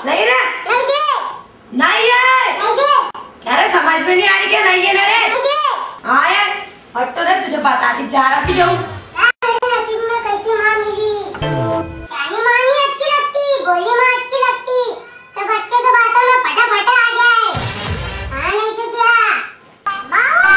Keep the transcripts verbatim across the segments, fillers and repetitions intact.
नहीं रे नहीं दे नहीं है नहीं दे क्या रे समझ में नहीं आ रही क्या नहीं है ना रे नहीं दे हाँ यार हट तो रे तुझे बताती जा रहा थी जाऊँ नसीब में कैसी माँ मिली। सानी माँ ही अच्छी लगती, गोली माँ अच्छी लगती तो बच्चे के बातों में फटाफट आ जाए। हाँ नहीं तो क्या बाबा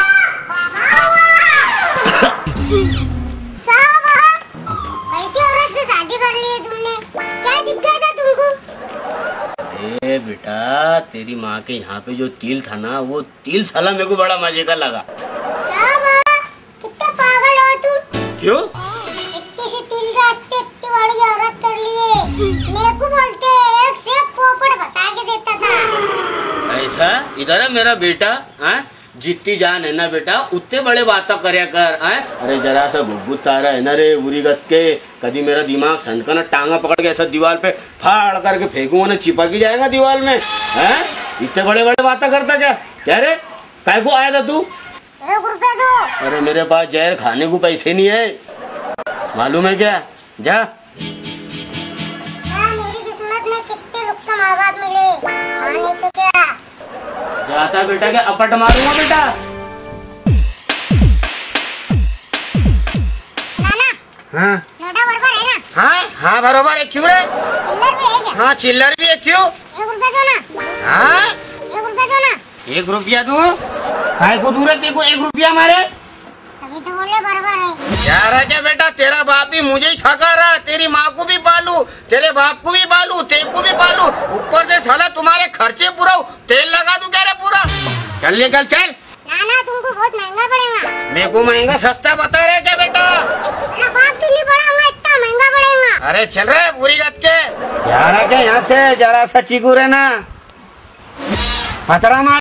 बाबा क्या बाबा कैसी औरत से शादी कर ली है तुमने, क्या दिख गया था तुमको? ए बेटा तेरी माँ के यहाँ पे जो तिल था ना वो तिल साला मेरे को बड़ा मजे का लगा। क्या बाबा कितने पागल हो तुम? क्यों? इतनी सी तिल जाते इतनी बड़ी औरत कर लिए। मेरे को बोलते एक से एक पोपट बता के देता था। ऐसा इधर है मेरा बेटा हाँ जितनी जान है ना बेटा उतने बड़े बातें करया कर हाँ। अरे जरा सा गुब्बुत तारा है ना रे बुरी गत के कभी मेरा दिमाग सनका ना टांगा पकड़ के ऐसा दीवार पे फाड़ करके फेंकू ना चिपक ही जाएगा दीवार में हैं। इतने बड़े बड़े बातें करता क्या क्या रे काय को आया था तू? एक रुपया दो। अरे मेरे पास जहर खाने को पैसे नहीं है मालूम है क्या जा। हाँ मेरी किस्मत में कितने लोग का माँ बाप मिले। हाँ नहीं तो क्या जाता बेटा क्या अपट मारूंगा बेटा। नाना हाँ नोटा बराबर है ना? हाँ हाँ बराबर है क्यों रे? चिल्लर भी है क्या? हाँ चिल्लर भी है क्यों? एक रुपया दो ना। हाँ एक रुपया दो ना। एक रुपया दू काय को दूर है तेरे को एक रुपया मारे अभी तो बोले बराबर है। यार है क्या बेटा तेरा बाप भी मुझे ही थका रहा तेरी माँ को भी पालू तेरे बाप को भी पालू तेरे को भी पालू ऊपर से साला तुम्हारे खर्चे पूरा तेल लगा दूं क्या रे पूरा। चल निकल चल। नाना तुमको बहुत महंगा पड़ेगा। मेरे को महंगा सस्ता बता रहे क्या बेटा? मेरा बाप तो नहीं पड़ेगा इतना महंगा पड़ेगा। अरे चल रहे पूरी गत के यार है क्या यहाँ से जरा सा चीकू रहना पतरा मार